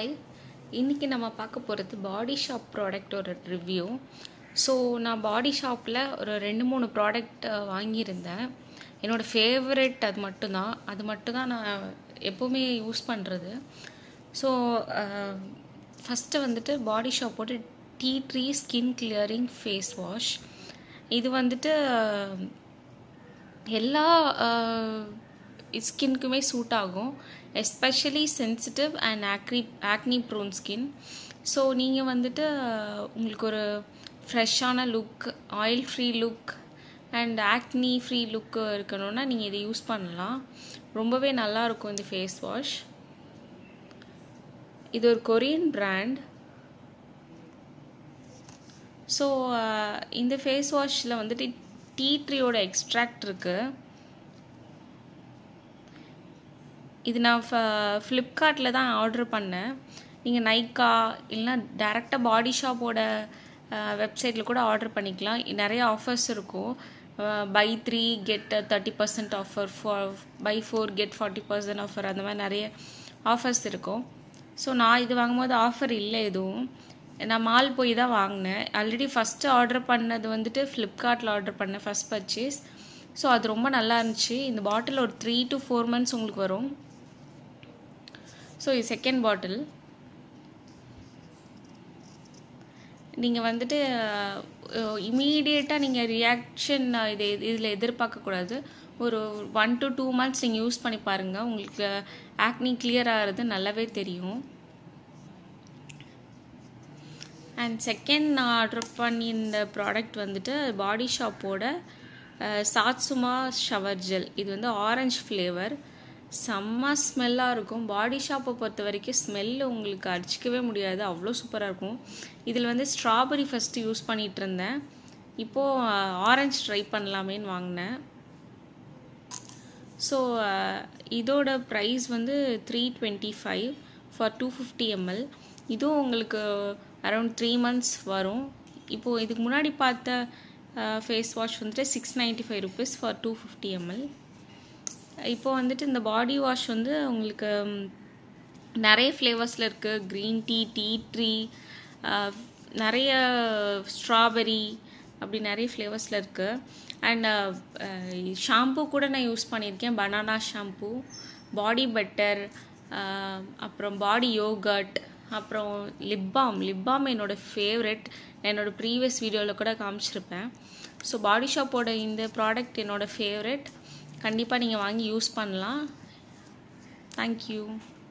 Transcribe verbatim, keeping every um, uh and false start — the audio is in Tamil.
ஹாய், இன்றைக்கி நம்ம பார்க்க போகிறது பாடி ஷாப் ப்ராடக்டோட ரிவ்யூ. ஸோ நான் பாடி ஷாப்பில் ஒரு ரெண்டு மூணு ப்ராடக்ட் வாங்கியிருந்தேன். என்னோடய ஃபேவரெட் அது மட்டும்தான் அது மட்டும்தான் நான் எப்போவுமே யூஸ் பண்ணுறது. ஸோ ஃபஸ்ட்டு வந்துட்டு பாடி ஷாப்போட tea tree skin clearing face wash. இது வந்துட்டு எல்லா ஸ்கின்க்குமே சூட் ஆகும், எஸ்பெஷலி சென்சிட்டிவ் அண்ட் ஆக்ரி ஆக்னி ப்ரோன் ஸ்கின். ஸோ நீங்கள் வந்துட்டு உங்களுக்கு ஒரு ஃப்ரெஷ்ஷான look, oil free look and acne free look இருக்கணும்னா நீங்கள் இதை யூஸ் பண்ணலாம். ரொம்பவே நல்லாயிருக்கும் இந்த ஃபேஸ் வாஷ். இது ஒரு கொரியன் பிராண்ட். ஸோ இந்த ஃபேஸ் வாஷில் வந்துட்டு டீ ட்ரீயோட எக்ஸ்ட்ராக்ட் இருக்குது. இது நான் ஃப்ளிப்கார்ட்டில் தான் ஆர்டர் பண்ணேன். நீங்கள் நைக்கா இல்லைனா டேரெக்டாக பாடி ஷாப்போட வெப்சைட்டில் கூட ஆர்டர் பண்ணிக்கலாம். நிறைய ஆஃபர்ஸ் இருக்கும். Buy three get thirty percent offer, for buy four get forty percent offer, அந்த மாதிரி நிறைய ஆஃபர்ஸ் இருக்கும். ஸோ நான் இது வாங்கும்போது ஆஃபர் இல்லை எதுவும். நான் மால் போய் தான் வாங்கினேன். ஆல்ரெடி ஃபஸ்ட்டு ஆர்டர் பண்ணது வந்துட்டு ஃப்ளிப்கார்ட்டில் ஆர்டர் பண்ணேன், ஃபஸ்ட் பர்ச்சேஸ். ஸோ அது ரொம்ப நல்லா இருந்துச்சு. இந்த பாட்டில் ஒரு த்ரீ டு ஃபோர் மந்த்ஸ் உங்களுக்கு வரும். ஸோ இது செகண்ட் பாட்டில். நீங்கள் வந்துட்டு இமீடியட்டாக நீங்கள் ரியாக்ஷன் இது இதில் எதிர்பார்க்கக்கூடாது. ஒரு ஒன் டு டூ மந்த்ஸ் நீங்கள் யூஸ் பண்ணி பாருங்கள், உங்களுக்கு ஆக்னி கிளியர் ஆகிறது நல்லாவே தெரியும். அண்ட் செகண்ட் நான் ஆர்டர் பண்ணியிருந்த ப்ராடக்ட் வந்துட்டு பாடி ஷாப்போட சாட்சுமா ஷவர் ஜெல். இது வந்து ஆரஞ்சு ஃப்ளேவர். செம்ம ஸ்மெல்லாக இருக்கும். பாடி ஷாப்பை பொறுத்த வரைக்கும் ஸ்மெல்லு உங்களுக்கு அடிச்சிக்கவே முடியாது, அவ்வளோ சூப்பராக இருக்கும். இதில் வந்து ஸ்ட்ராபெரி ஃபஸ்ட்டு யூஸ் பண்ணிகிட்டு இருந்தேன். இப்போது ஆரஞ்சு ட்ரை பண்ணலாமேன்னு வாங்கினேன். ஸோ இதோட ப்ரைஸ் வந்து three twenty five for two fifty ml. இதுவும் உங்களுக்கு அரௌண்ட் த்ரீ மந்த்ஸ் வரும். இப்போது இதுக்கு முன்னாடி பார்த்த ஃபேஸ் வாஷ் வந்துட்டு six ninety five rupees for two fifty ml. இப்போது வந்துட்டு இந்த பாடி வாஷ் வந்து உங்களுக்கு நிறைய ஃப்ளேவர்ஸில் இருக்குது. க்ரீன் டீ, டீ ட்ரீ, நிறைய ஸ்ட்ராபெரி, அப்படி நிறைய ஃப்ளேவர்ஸில் இருக்குது. அண்ட் ஷாம்பூ கூட நான் யூஸ் பண்ணியிருக்கேன். பனானா ஷாம்பூ, பாடி பட்டர், அப்புறம் பாடி யோகர்ட், அப்புறம் லிப் பாம். லிப் பாம் என்னோடய ஃபேவரெட். நான் என்னோடய ப்ரீவியஸ் வீடியோவில் கூட காமிச்சிருப்பேன். ஸோ பாடி ஷாப்போட இந்த ப்ராடக்ட் என்னோடய ஃபேவரெட். கண்டிப்பாக நீங்கள் வாங்கி யூஸ் பண்ணலாம். தேங்க்யூ.